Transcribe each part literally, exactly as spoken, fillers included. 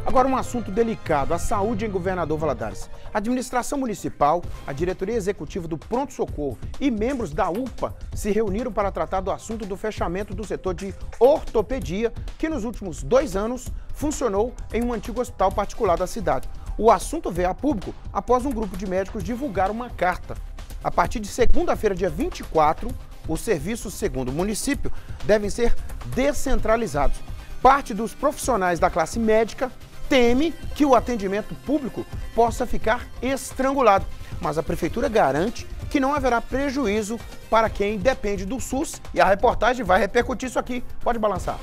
Agora um assunto delicado, a saúde em Governador Valadares. A administração municipal, a diretoria executiva do Pronto Socorro e membros da U P A se reuniram para tratar do assunto do fechamento do setor de ortopedia, que nos últimos dois anos funcionou em um antigo hospital particular da cidade. O assunto veio a público após um grupo de médicos divulgar uma carta. A partir de segunda-feira, dia vinte e quatro, os serviços, segundo o município, devem ser descentralizados. Parte dos profissionais da classe médica teme que o atendimento público possa ficar estrangulado, mas a prefeitura garante que não haverá prejuízo para quem depende do SUS e a reportagem vai repercutir isso aqui. Pode balançar.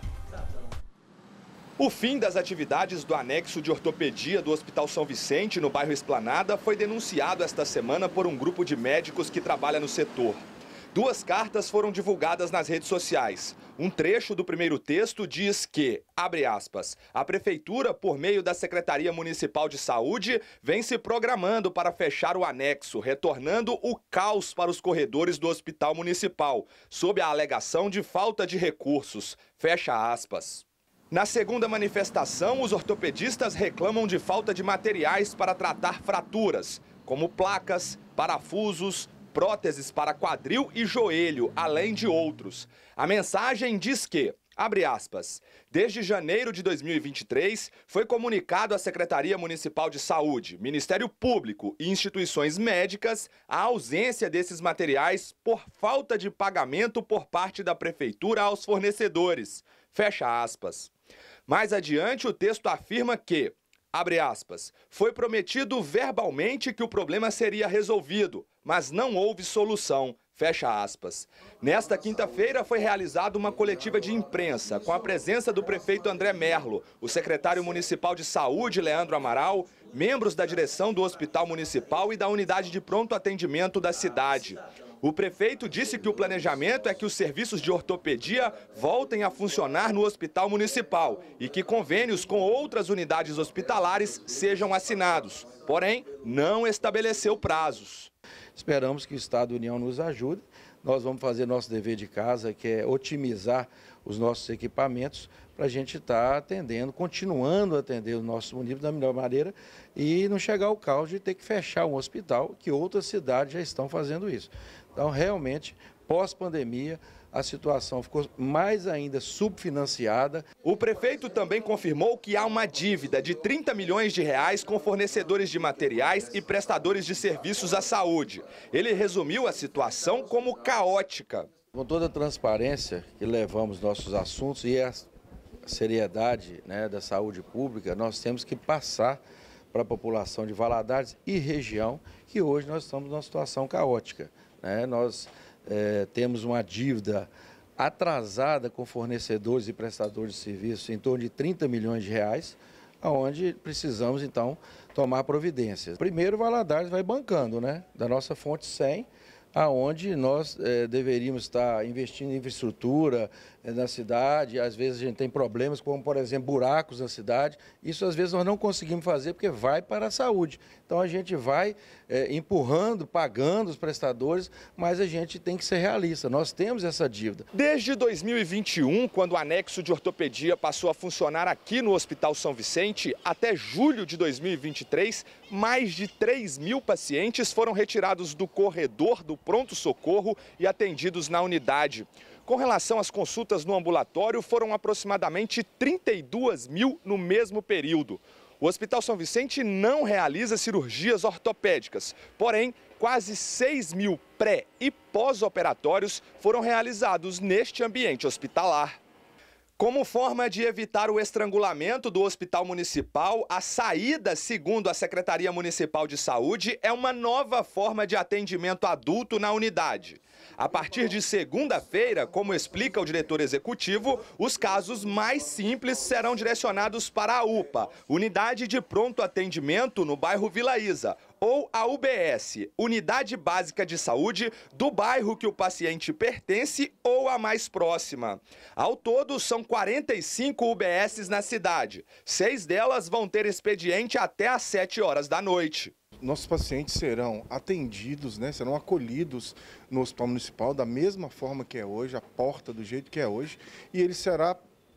O fim das atividades do anexo de ortopedia do Hospital São Vicente, no bairro Esplanada, foi denunciado esta semana por um grupo de médicos que trabalha no setor. Duas cartas foram divulgadas nas redes sociais. Um trecho do primeiro texto diz que, abre aspas, a Prefeitura, por meio da Secretaria Municipal de Saúde, vem se programando para fechar o anexo, retornando o caos para os corredores do Hospital Municipal, sob a alegação de falta de recursos. Fecha aspas. Na segunda manifestação, os ortopedistas reclamam de falta de materiais para tratar fraturas, como placas, parafusos, próteses para quadril e joelho, além de outros. A mensagem diz que, abre aspas, desde janeiro de dois mil e vinte e três, foi comunicado à Secretaria Municipal de Saúde, Ministério Público e instituições médicas a ausência desses materiais por falta de pagamento por parte da Prefeitura aos fornecedores. Fecha aspas. Mais adiante, o texto afirma que, abre aspas, foi prometido verbalmente que o problema seria resolvido, mas não houve solução, fecha aspas. Nesta quinta-feira foi realizada uma coletiva de imprensa com a presença do prefeito André Merlo, o secretário municipal de saúde, Leandro Amaral, membros da direção do Hospital Municipal e da unidade de pronto atendimento da cidade. O prefeito disse que o planejamento é que os serviços de ortopedia voltem a funcionar no Hospital Municipal e que convênios com outras unidades hospitalares sejam assinados, porém não estabeleceu prazos. Esperamos que o Estado e a União nos ajude. Nós vamos fazer nosso dever de casa, que é otimizar os nossos equipamentos para a gente estar atendendo, continuando a atender o nosso município da melhor maneira e não chegar ao caos de ter que fechar um hospital, que outras cidades já estão fazendo isso. Então, realmente, pós-pandemia, a situação ficou mais ainda subfinanciada. O prefeito também confirmou que há uma dívida de trinta milhões de reais com fornecedores de materiais e prestadores de serviços à saúde. Ele resumiu a situação como caótica. Com toda a transparência que levamos nossos assuntos e a seriedade, né, da saúde pública, nós temos que passar para a população de Valadares e região que hoje nós estamos numa situação caótica. Né? Nós é, temos uma dívida atrasada com fornecedores e prestadores de serviços em torno de trinta milhões de reais, onde precisamos, então, tomar providências. Primeiro, Valadares vai bancando, né, da nossa fonte cem, aonde nós é, deveríamos estar investindo em infraestrutura é, na cidade. Às vezes a gente tem problemas, como, por exemplo, buracos na cidade. Isso, às vezes, nós não conseguimos fazer porque vai para a saúde. Então, a gente vai é, empurrando, pagando os prestadores, mas a gente tem que ser realista. Nós temos essa dívida. Desde dois mil e vinte e um, quando o anexo de ortopedia passou a funcionar aqui no Hospital São Vicente, até julho de dois mil e vinte e três, mais de três mil pacientes foram retirados do corredor do pronto-socorro e atendidos na unidade. Com relação às consultas no ambulatório, foram aproximadamente trinta e duas mil no mesmo período. O Hospital São Vicente não realiza cirurgias ortopédicas, porém, quase seis mil pré- e pós-operatórios foram realizados neste ambiente hospitalar. Como forma de evitar o estrangulamento do Hospital Municipal, a saída, segundo a Secretaria Municipal de Saúde, é uma nova forma de atendimento adulto na unidade. A partir de segunda-feira, como explica o diretor executivo, os casos mais simples serão direcionados para a U P A, Unidade de Pronto Atendimento no bairro Vila Isa, ou a U B S, Unidade Básica de Saúde, do bairro que o paciente pertence ou a mais próxima. Ao todo, são quarenta e cinco U B Ss na cidade. Seis delas vão ter expediente até às sete horas da noite. Nossos pacientes serão atendidos, né, serão acolhidos no Hospital Municipal da mesma forma que é hoje, a porta do jeito que é hoje, e ele será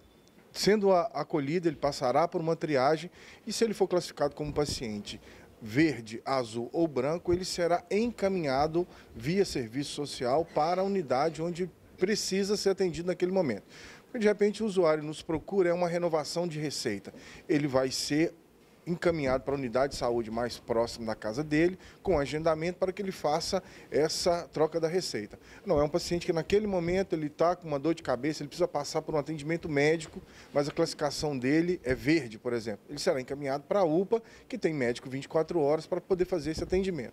Sendo acolhido, ele passará por uma triagem e, se ele for classificado como paciente verde, azul ou branco, ele será encaminhado via serviço social para a unidade onde precisa ser atendido naquele momento. Porque, de repente, o usuário nos procura, é uma renovação de receita. Ele vai ser encaminhado para a unidade de saúde mais próxima da casa dele, com agendamento para que ele faça essa troca da receita. Não é um paciente que naquele momento ele está com uma dor de cabeça, ele precisa passar por um atendimento médico, mas a classificação dele é verde, por exemplo. Ele será encaminhado para a U P A, que tem médico vinte e quatro horas para poder fazer esse atendimento.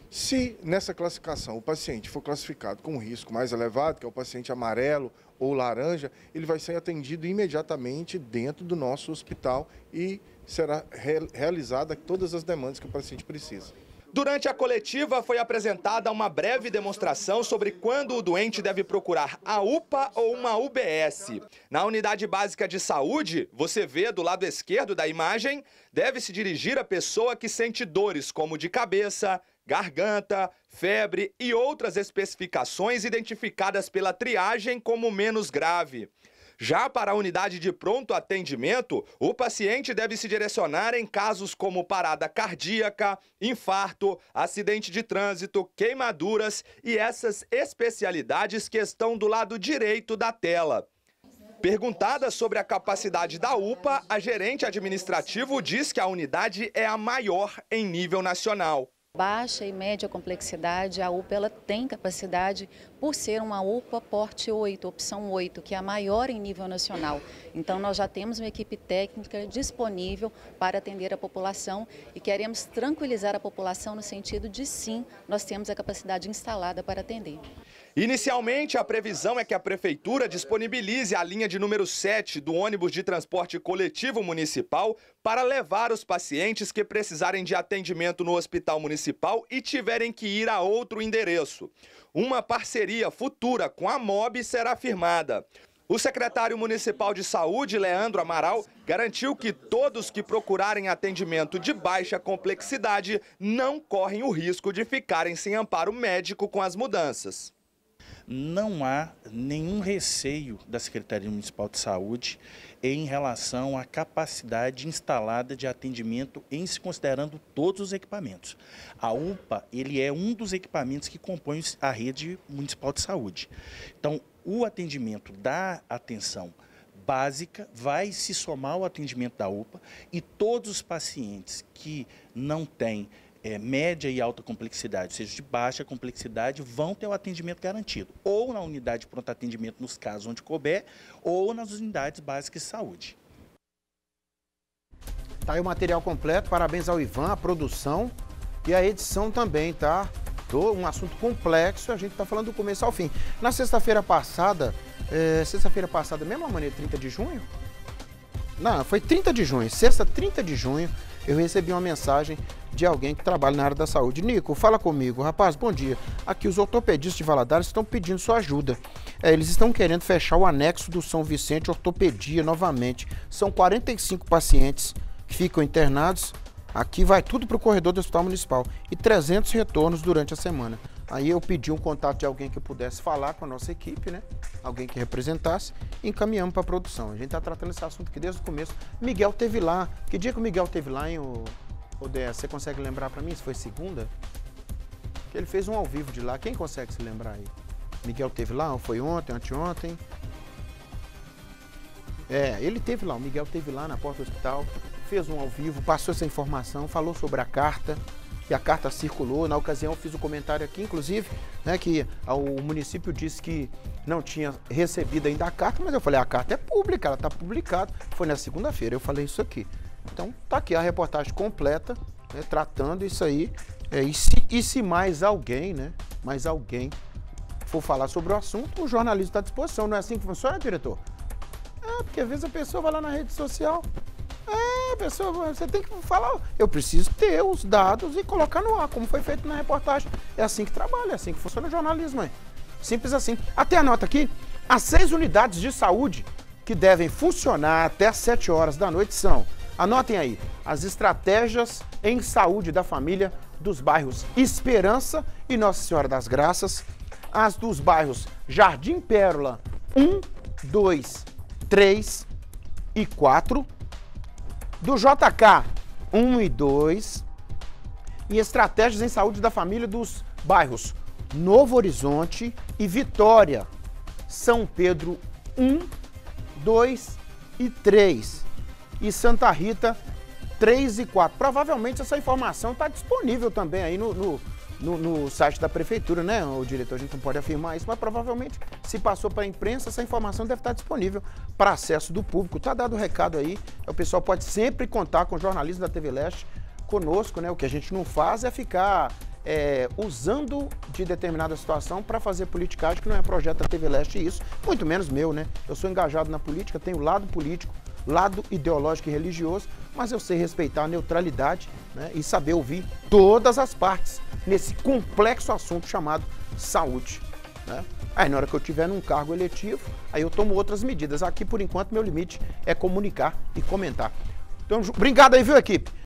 Se nessa classificação o paciente for classificado com um risco mais elevado, que é o paciente amarelo ou laranja, ele vai ser atendido imediatamente dentro do nosso hospital e será re realizada todas as demandas que o paciente precisa. Durante a coletiva foi apresentada uma breve demonstração sobre quando o doente deve procurar a U P A ou uma U B S. Na unidade básica de saúde, você vê do lado esquerdo da imagem, deve se dirigir a pessoa que sente dores como de cabeça, garganta, febre e outras especificações identificadas pela triagem como menos grave. Já para a unidade de pronto atendimento, o paciente deve se direcionar em casos como parada cardíaca, infarto, acidente de trânsito, queimaduras e essas especialidades que estão do lado direito da tela. Perguntada sobre a capacidade da U P A, a gerente administrativo diz que a unidade é a maior em nível nacional. Baixa e média complexidade, a U P A ela tem capacidade por ser uma U P A porte oito, opção oito, que é a maior em nível nacional. Então nós já temos uma equipe técnica disponível para atender a população e queremos tranquilizar a população no sentido de sim, nós temos a capacidade instalada para atender. Inicialmente, a previsão é que a Prefeitura disponibilize a linha de número sete do ônibus de transporte coletivo municipal para levar os pacientes que precisarem de atendimento no hospital municipal e tiverem que ir a outro endereço. Uma parceria futura com a MOB será firmada. O secretário municipal de saúde, Leandro Amaral, garantiu que todos que procurarem atendimento de baixa complexidade não correm o risco de ficarem sem amparo médico com as mudanças. Não há nenhum receio da Secretaria Municipal de Saúde em relação à capacidade instalada de atendimento em se considerando todos os equipamentos. A U P A ele é um dos equipamentos que compõem a rede municipal de saúde. Então, o atendimento da atenção básica vai se somar ao atendimento da U P A e todos os pacientes que não têm É, média e alta complexidade, ou seja, de baixa complexidade, vão ter o atendimento garantido, ou na unidade de pronto atendimento, nos casos onde couber, ou nas unidades básicas de saúde. Tá aí o material completo, parabéns ao Ivan, a produção e a edição também, tá? Um assunto complexo, a gente tá falando do começo ao fim. Na sexta-feira passada, é, sexta-feira passada, mesmo a maneira, trinta de junho? Não, foi trinta de junho, sexta, trinta de junho, eu recebi uma mensagem de alguém que trabalha na área da saúde. Nico, fala comigo. Rapaz, bom dia. Aqui os ortopedistas de Valadares estão pedindo sua ajuda. É, eles estão querendo fechar o anexo do São Vicente Ortopedia novamente. São quarenta e cinco pacientes que ficam internados. Aqui vai tudo para o corredor do Hospital Municipal. E trezentos retornos durante a semana. Aí eu pedi um contato de alguém que pudesse falar com a nossa equipe, né? Alguém que representasse, e encaminhamos para a produção. A gente está tratando esse assunto aqui desde o começo. Miguel teve lá. Que dia que o Miguel teve lá, hein, o... Ô, Dé, você consegue lembrar pra mim se foi segunda? Que ele fez um ao vivo de lá. Quem consegue se lembrar aí? Miguel teve lá, ou foi ontem, anteontem? É, ele teve lá, o Miguel teve lá na porta do hospital, fez um ao vivo, passou essa informação, falou sobre a carta, e a carta circulou. Na ocasião eu fiz um comentário aqui, inclusive, né, que o município disse que não tinha recebido ainda a carta, mas eu falei, a carta é pública, ela está publicada. Foi na segunda-feira, eu falei isso aqui. Então, tá aqui a reportagem completa, né, tratando isso aí. É, e, se, e se mais alguém, né, mais alguém for falar sobre o assunto, o jornalismo está à disposição. Não é assim que funciona, diretor? É, porque às vezes a pessoa vai lá na rede social. É, pessoa, você tem que falar. Eu preciso ter os dados e colocar no ar, como foi feito na reportagem. É assim que trabalha, é assim que funciona o jornalismo. Hein? Simples assim. Até anota aqui, as seis unidades de saúde que devem funcionar até às sete horas da noite são... Anotem aí, as estratégias em saúde da família dos bairros Esperança e Nossa Senhora das Graças, as dos bairros Jardim Pérola um, dois, três, e quatro, do J K um e dois, e estratégias em saúde da família dos bairros Novo Horizonte e Vitória, São Pedro um, dois e três, e Santa Rita três e quatro. Provavelmente essa informação está disponível também aí no, no, no, no site da prefeitura, né, o diretor? A gente não pode afirmar isso, mas provavelmente se passou para a imprensa, essa informação deve estar disponível para acesso do público. Está dado o recado aí, o pessoal pode sempre contar com o jornalismo da T V Leste conosco, né? O que a gente não faz é ficar é, usando de determinada situação para fazer politicagem, que não é projeto da T V Leste isso, muito menos meu, né? Eu sou engajado na política, tenho lado político, lado ideológico e religioso, mas eu sei respeitar a neutralidade, né, e saber ouvir todas as partes nesse complexo assunto chamado saúde, né? Aí na hora que eu tiver num cargo eletivo, aí eu tomo outras medidas. Aqui, por enquanto, meu limite é comunicar e comentar. Então, obrigado aí, viu, equipe?